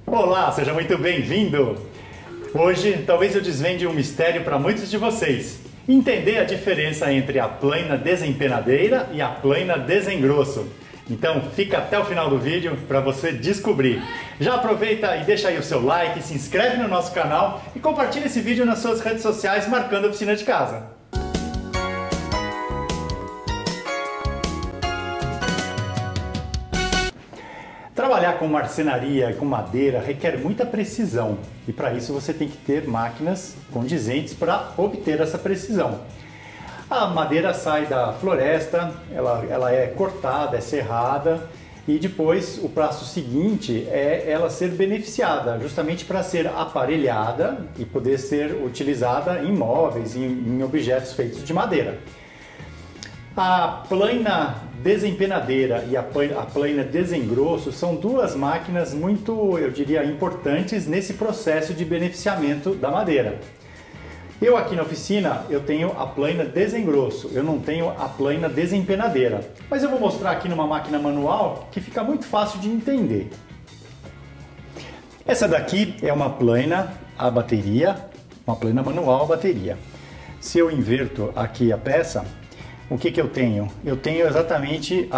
Olá, seja muito bem-vindo! Hoje, talvez eu desvende um mistério para muitos de vocês. Entender a diferença entre a plaina desempenadeira e a plaina desengrosso. Então, fica até o final do vídeo para você descobrir. Já aproveita e deixa aí o seu like, se inscreve no nosso canal e compartilha esse vídeo nas suas redes sociais marcando a Oficina de Casa. Trabalhar com marcenaria e com madeira requer muita precisão e para isso você tem que ter máquinas condizentes para obter essa precisão. A madeira sai da floresta, ela é cortada, é serrada e depois o passo seguinte é ela ser beneficiada, justamente para ser aparelhada e poder ser utilizada em móveis, em objetos feitos de madeira. A plaina desempenadeira e a plaina desengrosso são duas máquinas muito, eu diria, importantes nesse processo de beneficiamento da madeira. Eu aqui na oficina, eu tenho a plaina desengrosso, eu não tenho a plaina desempenadeira. Mas eu vou mostrar aqui numa máquina manual que fica muito fácil de entender. Essa daqui é uma plaina a bateria, uma plaina manual a bateria. Se eu inverto aqui a peça, o que eu tenho? Eu tenho exatamente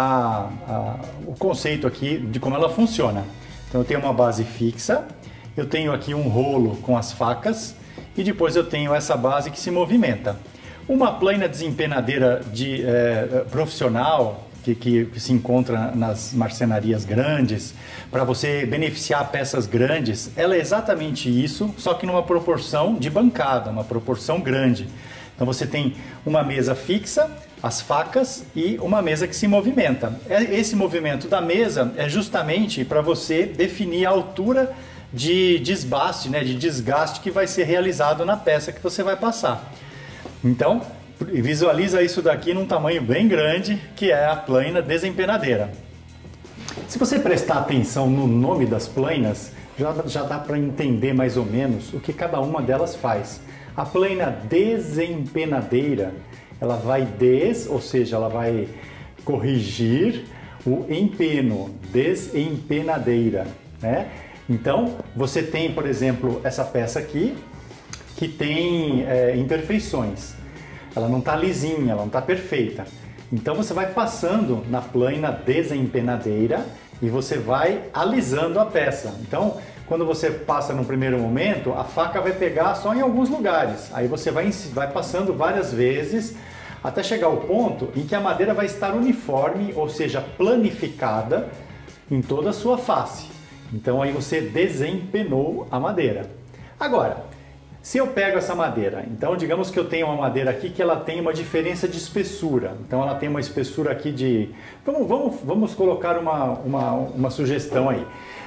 o conceito aqui de como ela funciona. Então eu tenho uma base fixa, eu tenho aqui um rolo com as facas e depois eu tenho essa base que se movimenta. Uma plaina desempenadeira profissional que se encontra nas marcenarias grandes, para você beneficiar peças grandes, ela é exatamente isso, só que numa proporção de bancada, uma proporção grande. Então você tem uma mesa fixa, as facas e uma mesa que se movimenta. Esse movimento da mesa é justamente para você definir a altura de desbaste, de desgaste que vai ser realizado na peça que você vai passar. Então, visualiza isso daqui num tamanho bem grande, que é a plaina desempenadeira. Se você prestar atenção no nome das plainas, já dá para entender mais ou menos o que cada uma delas faz. A plaina desempenadeira, ela vai ou seja, ela vai corrigir o empeno, desempenadeira, né? Então, você tem, por exemplo, essa peça aqui, que tem imperfeições. Ela não está lisinha, ela não está perfeita. Então, você vai passando na plaina desempenadeira e você vai alisando a peça. Então, quando você passa no primeiro momento, a faca vai pegar só em alguns lugares. Aí você vai passando várias vezes até chegar ao ponto em que a madeira vai estar uniforme, ou seja, planificada em toda a sua face. Então aí você desempenou a madeira. Agora, se eu pego essa madeira, então digamos que eu tenho uma madeira aqui que ela tem uma diferença de espessura. Então ela tem uma espessura aqui de... Vamos colocar uma sugestão aí.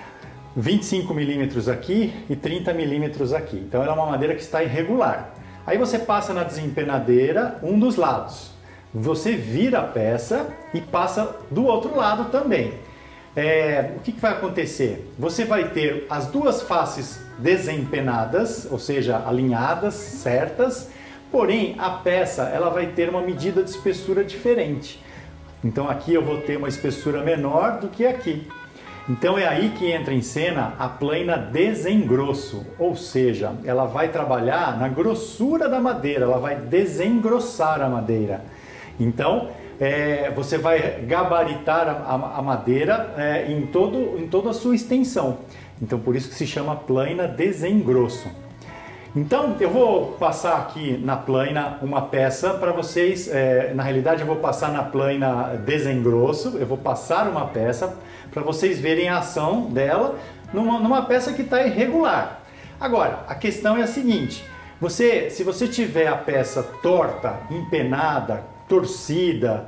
25 milímetros aqui e 30 milímetros aqui. Então ela é uma madeira que está irregular. Aí você passa na desempenadeira um dos lados. Você vira a peça e passa do outro lado também. O que vai acontecer? Você vai ter as duas faces desempenadas, ou seja, alinhadas, certas, porém a peça ela vai ter uma medida de espessura diferente. Então aqui eu vou ter uma espessura menor do que aqui. Então é aí que entra em cena a plaina desengrosso, ou seja, ela vai trabalhar na grossura da madeira, ela vai desengrossar a madeira. Então você vai gabaritar a madeira em toda a sua extensão. Então por isso que se chama plaina desengrosso. Então eu vou passar aqui na plaina uma peça para vocês, na realidade eu vou passar na plaina desengrosso, eu vou passar uma peça para vocês verem a ação dela numa peça que está irregular. Agora, a questão é a seguinte, se você tiver a peça torta, empenada, torcida,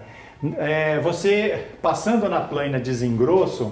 você passando na plaina desengrosso,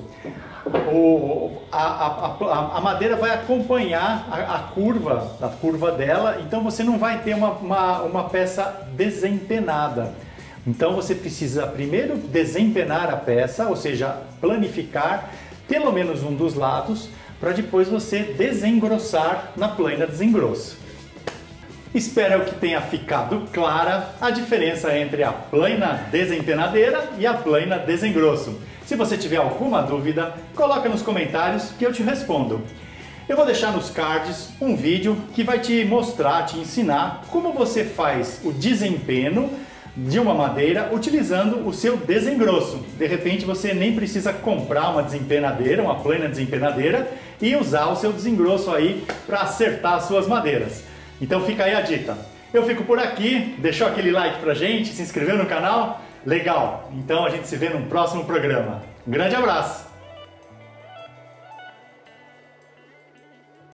a madeira vai acompanhar a curva dela, então você não vai ter uma peça desempenada. Então você precisa primeiro desempenar a peça, ou seja, planificar pelo menos um dos lados, para depois você desengrossar na plaina desengrosso. Espero que tenha ficado clara a diferença entre a plaina desempenadeira e a plaina desengrosso. Se você tiver alguma dúvida, coloca nos comentários que eu te respondo. Eu vou deixar nos cards um vídeo que vai te mostrar, te ensinar como você faz o desempenho de uma madeira utilizando o seu desengrosso. De repente você nem precisa comprar uma desempenadeira, uma plana desempenadeira e usar o seu desengrosso aí para acertar as suas madeiras. Então fica aí a dica. Eu fico por aqui, deixou aquele like pra gente, se inscreveu no canal? Legal! Então a gente se vê no próximo programa. Um grande abraço!